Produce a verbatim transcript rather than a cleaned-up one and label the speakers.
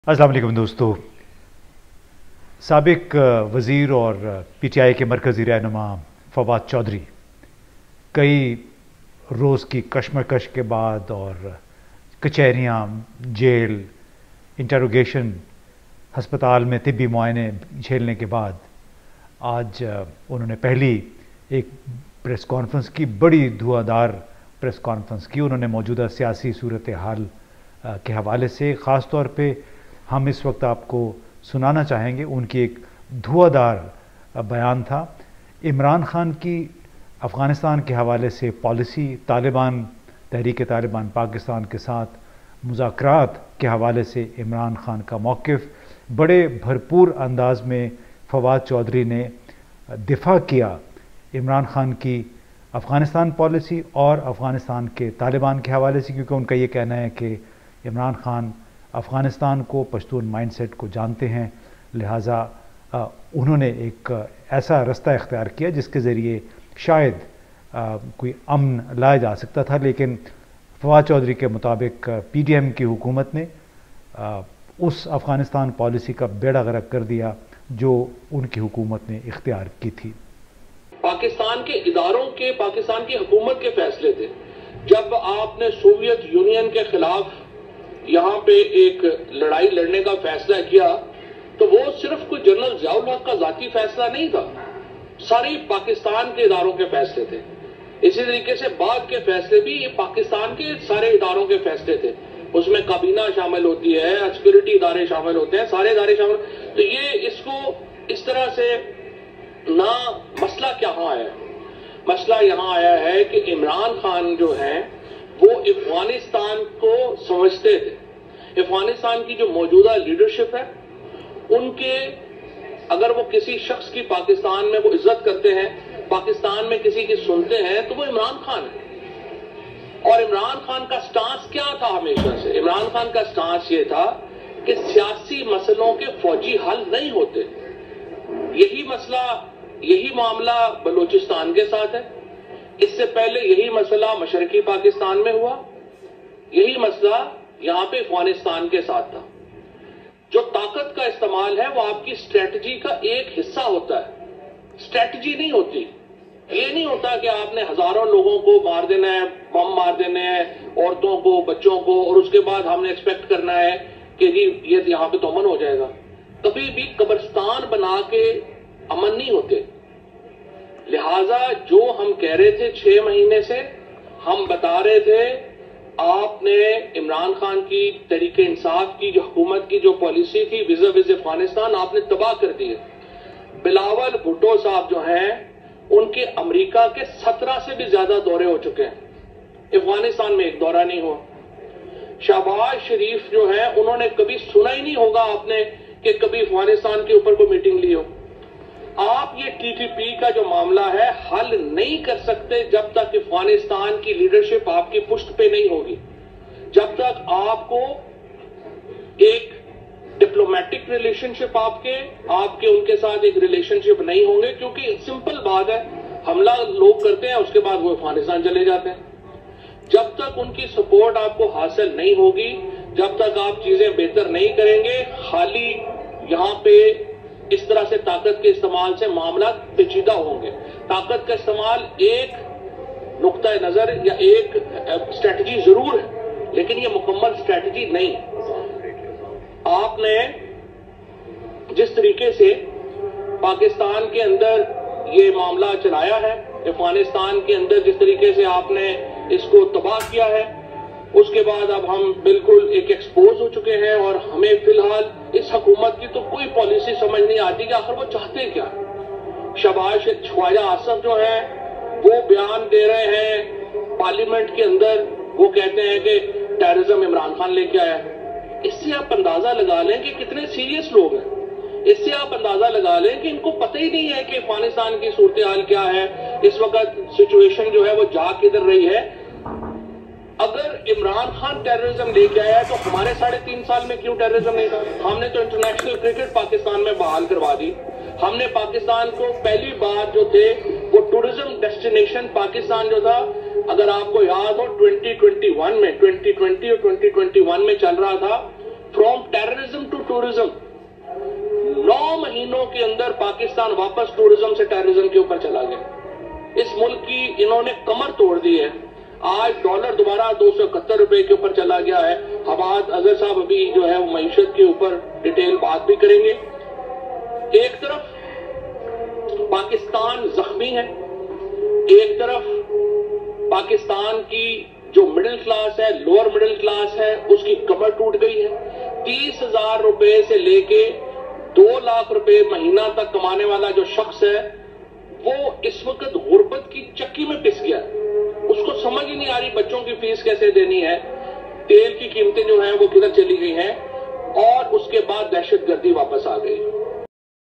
Speaker 1: अस्सलाम वालेकुम दोस्तों। साबिक वज़ीर और पी टी आई के मरकज़ी रहनुमा फवाद चौधरी कई रोज़ की कशमकश के बाद और कचहरियाँ, जेल, इंटरोगेशन, हस्पताल में तिब्बी मुआयने झेलने के बाद आज उन्होंने पहली एक प्रेस कॉन्फ्रेंस की, बड़ी धुआंधार प्रेस कॉन्फ्रेंस की। उन्होंने मौजूदा सियासी सूरत हाल के हवाले से ख़ास तौर पे हम इस वक्त आपको सुनाना चाहेंगे उनकी एक धुआंधार बयान था। इमरान खान की अफ़गानिस्तान के हवाले से पॉलिसी, तालिबान, तहरीक तालिबान पाकिस्तान के साथ मुज़ाकरात के हवाले से इमरान खान का मौक़िफ़, बड़े भरपूर अंदाज में फवाद चौधरी ने दिफा किया इमरान खान की अफ़गानिस्तान पॉलिसी और अफ़गानिस्तान के तालिबान के हवाले से, क्योंकि उनका ये कहना है कि इमरान खान अफ़गानिस्तान को, पश्तून माइंडसेट को जानते हैं, लिहाजा उन्होंने एक ऐसा रास्ता इख्तियार किया जिसके ज़रिए शायद आ, कोई अमन लाया जा सकता था। लेकिन फवाद चौधरी के मुताबिक पी डी एम की हुकूमत ने आ, उस अफ़गानिस्तान पॉलिसी का बेड़ा गर्क कर दिया जो उनकी हुकूमत ने इख्तियार की थी।
Speaker 2: पाकिस्तान के इदारों के, पाकिस्तान की हुकूमत के फैसले थे। जब आपने सोवियत यूनियन के खिलाफ यहाँ पे एक लड़ाई लड़ने का फैसला किया तो वो सिर्फ कोई जनरल ज़ियाउल हक का जाती फैसला नहीं था, सारे पाकिस्तान के इदारों के फैसले थे। इसी तरीके से बाद के फैसले भी ये पाकिस्तान के सारे इदारों के फैसले थे। उसमें काबीना शामिल होती है, सिक्योरिटी इदारे शामिल होते हैं, सारे इदारे शामिल। तो ये इसको इस तरह से ना, मसला क्या आया है? मसला यहाँ आया है कि इमरान खान जो है वो अफगानिस्तान को समझते थे। अफगानिस्तान की जो मौजूदा लीडरशिप है उनके, अगर वो किसी शख्स की पाकिस्तान में वो इज्जत करते हैं, पाकिस्तान में किसी की सुनते हैं, तो वो इमरान खान है। और इमरान खान का स्टांस क्या था हमेशा से? इमरान खान का स्टांस ये था कि सियासी मसलों के फौजी हल नहीं होते। यही मसला, यही मामला बलूचिस्तान के साथ है। इससे पहले यही मसला मशरकी पाकिस्तान में हुआ, यही मसला यहां पे अफगानिस्तान के साथ था। जो ताकत का इस्तेमाल है वो आपकी स्ट्रेटजी का एक हिस्सा होता है, स्ट्रेटजी नहीं होती। ये नहीं होता कि आपने हजारों लोगों को मार देना है, बम मार देने हैं, औरतों को, बच्चों को, और उसके बाद हमने एक्सपेक्ट करना है कि जी ये यहां पे तो अमन हो जाएगा। कभी भी कब्रिस्तान बना के अमन नहीं होते। लिहाजा जो हम कह रहे थे छह महीने से, हम बता रहे थे आपने इमरान खान की, तहरीक इंसाफ की जो हुकूमत की जो पॉलिसी थी विज़ा विज़ अफगानिस्तान, आपने तबाह कर दी है। बिलावल भुट्टो साहब जो हैं उनके अमेरिका के सत्रह से भी ज्यादा दौरे हो चुके हैं, अफगानिस्तान में एक दौरा नहीं हुआ। शहबाज शरीफ जो है उन्होंने कभी सुना ही नहीं होगा आपने कि कभी अफगानिस्तान के ऊपर कोई मीटिंग ली हो। आप ये टी टी पी का जो मामला है हल नहीं कर सकते जब तक अफगानिस्तान की लीडरशिप आपकी पुष्ट पे नहीं होगी, जब तक आपको एक डिप्लोमेटिक रिलेशनशिप आपके आपके उनके साथ एक रिलेशनशिप नहीं होंगे। क्योंकि सिंपल बात है, हमला लोग करते हैं उसके बाद वो अफगानिस्तान चले जाते हैं। जब तक उनकी सपोर्ट आपको हासिल नहीं होगी, जब तक आप चीजें बेहतर नहीं करेंगे, खाली यहां पे इस तरह से ताकत के इस्तेमाल से मामला पेचीदा होंगे। ताकत का इस्तेमाल एक नुक्ता नजर या एक स्ट्रेटजी जरूर है, लेकिन ये मुकम्मल स्ट्रेटजी नहीं। आपने जिस तरीके से पाकिस्तान के अंदर ये मामला चलाया है, अफगानिस्तान के अंदर जिस तरीके से आपने इसको तबाह किया है, उसके बाद अब हम बिल्कुल एक एक्सपोज हो चुके हैं। और हमें फिलहाल इस हुकूमत की तो कोई पॉलिसी समझ नहीं आती कि आखिर वो चाहते क्या। शहबाज ख्वाजा आसफ जो है वो बयान दे रहे हैं पार्लियामेंट के अंदर, वो कहते हैं कि टेररिज्म इमरान खान लेके आया है। इससे आप अंदाजा लगा लें कि कितने सीरियस लोग हैं। इससे आप अंदाजा लगा लें कि इनको पता ही नहीं है कि अफगानिस्तान की सूरत हाल क्या है, इस वक्त सिचुएशन जो है वो जा किधर रही है। अगर इमरान खान टेररिज्म लेके आया है तो हमारे साढ़े तीन साल में क्यों टेररिज्म नहीं था? हमने तो इंटरनेशनल क्रिकेट पाकिस्तान में बहाल करवा दी। हमने पाकिस्तान को पहली बार जो थे वो टूरिज्म डेस्टिनेशन पाकिस्तान जो था, अगर आपको याद हो ट्वेंटी ट्वेंटी वन में, ट्वेंटी ट्वेंटी और ट्वेंटी ट्वेंटी वन में चल रहा था फ्रॉम टेररिज्म टू टूरिज्म, नौ महीनों के अंदर पाकिस्तान वापस टूरिज्म से टेररिज्म के ऊपर चला गया। इस मुल्क की इन्होंने कमर तोड़ दी है। आज डॉलर दोबारा दो सौ इकहत्तर रुपए के ऊपर चला गया है। हमाद अजहर साहब अभी जो है वो मईशत के ऊपर डिटेल बात भी करेंगे। एक तरफ पाकिस्तान जख्मी है, एक तरफ पाकिस्तान की जो मिडिल क्लास है, लोअर मिडिल क्लास है, उसकी कमर टूट गई है। तीस हजार रुपए से लेके दो लाख रुपए महीना तक कमाने वाला जो शख्स है वो इस वक्त गुर्बत की चक्की में पिस गया। उसको समझ ही नहीं आ रही बच्चों की फीस कैसे देनी है, तेल की कीमतें जो हैं वो किधर चली गई हैं, और उसके बाद दहशतगर्दी वापस आ गई।